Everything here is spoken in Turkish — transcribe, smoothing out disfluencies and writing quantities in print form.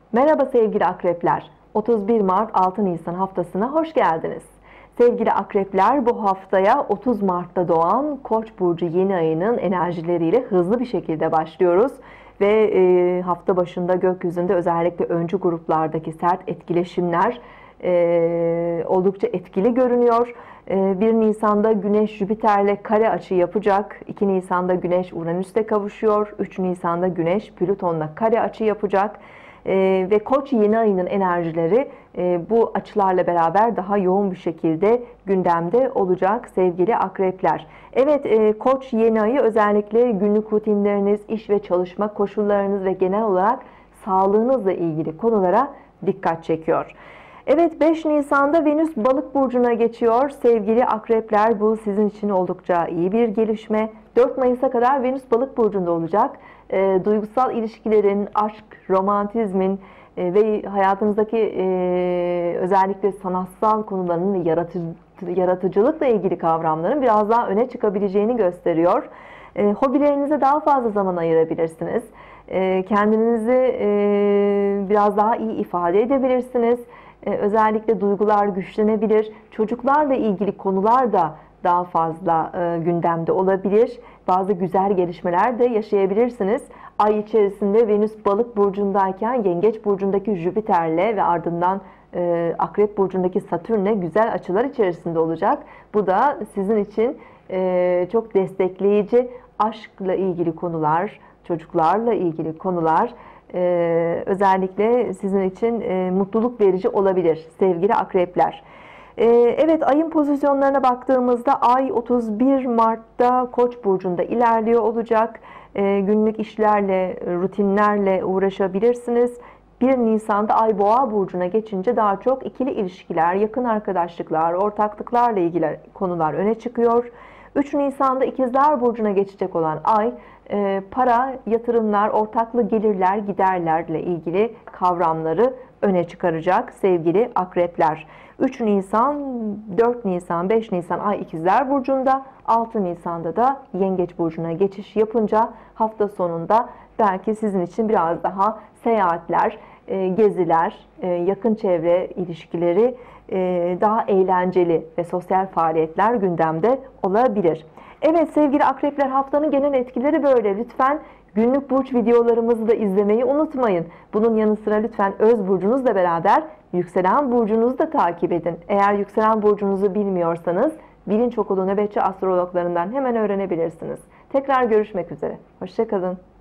Merhaba sevgili akrepler. 31 Mart 6 Nisan haftasına hoş geldiniz. Sevgili akrepler, bu haftaya 30 Mart'ta doğan Koç burcu yeni ayının enerjileriyle hızlı bir şekilde başlıyoruz. Ve hafta başında gökyüzünde özellikle öncü gruplardaki sert etkileşimler oldukça etkili görünüyor. 1 Nisan'da Güneş Jüpiter'le kare açı yapacak. 2 Nisan'da Güneş Uranüs'le kavuşuyor. 3 Nisan'da Güneş Plüton'la kare açı yapacak. Ve Koç yeni ayının enerjileri bu açılarla beraber daha yoğun bir şekilde gündemde olacak sevgili akrepler. Evet, Koç yeni ayı özellikle günlük rutinleriniz, iş ve çalışma koşullarınız ve genel olarak sağlığınızla ilgili konulara dikkat çekiyor. Evet, 5 Nisan'da Venüs Balık burcuna geçiyor. Sevgili akrepler, bu sizin için oldukça iyi bir gelişme. 4 Mayıs'a kadar Venüs Balık burcunda olacak. Duygusal ilişkilerin, aşk, romantizmin ve hayatınızdaki özellikle sanatsal konuların ve yaratıcılıkla ilgili kavramların biraz daha öne çıkabileceğini gösteriyor. Hobilerinize daha fazla zaman ayırabilirsiniz. Kendinizi biraz daha iyi ifade edebilirsiniz. Özellikle duygular güçlenebilir. Çocuklarla ilgili konular da daha fazla gündemde olabilir. Bazı güzel gelişmeler de yaşayabilirsiniz. Ay içerisinde Venüs Balık burcundayken Yengeç burcundaki Jüpiter'le ve ardından Akrep burcundaki Satürn'le güzel açılar içerisinde olacak. Bu da sizin için çok destekleyici, aşkla ilgili konular, çocuklarla ilgili konular özellikle sizin için mutluluk verici olabilir sevgili akrepler. Evet, ayın pozisyonlarına baktığımızda ay 31 Mart'ta Koç burcunda ilerliyor olacak. Günlük işlerle, rutinlerle uğraşabilirsiniz. 1 Nisan'da ay Boğa burcuna geçince daha çok ikili ilişkiler, yakın arkadaşlıklar, ortaklıklarla ilgili konular öne çıkıyor. 3 Nisan'da İkizler burcuna geçecek olan ay para, yatırımlar, ortaklı gelirler, giderlerle ilgili kavramları öne çıkaracak sevgili akrepler. 3 Nisan, 4 Nisan, 5 Nisan ay İkizler burcunda, 6 Nisan'da da Yengeç burcuna geçiş yapınca hafta sonunda belki sizin için biraz daha seyahatler, geziler, yakın çevre ilişkileri, daha eğlenceli ve sosyal faaliyetler gündemde olabilir. Evet sevgili akrepler, haftanın genel etkileri böyle. Lütfen günlük burç videolarımızı da izlemeyi unutmayın. Bunun yanı sıra lütfen öz burcunuzla beraber yükselen burcunuzu da takip edin. Eğer yükselen burcunuzu bilmiyorsanız Bilinç Okulu nöbetçi astrologlarından hemen öğrenebilirsiniz. Tekrar görüşmek üzere. Hoşça kalın.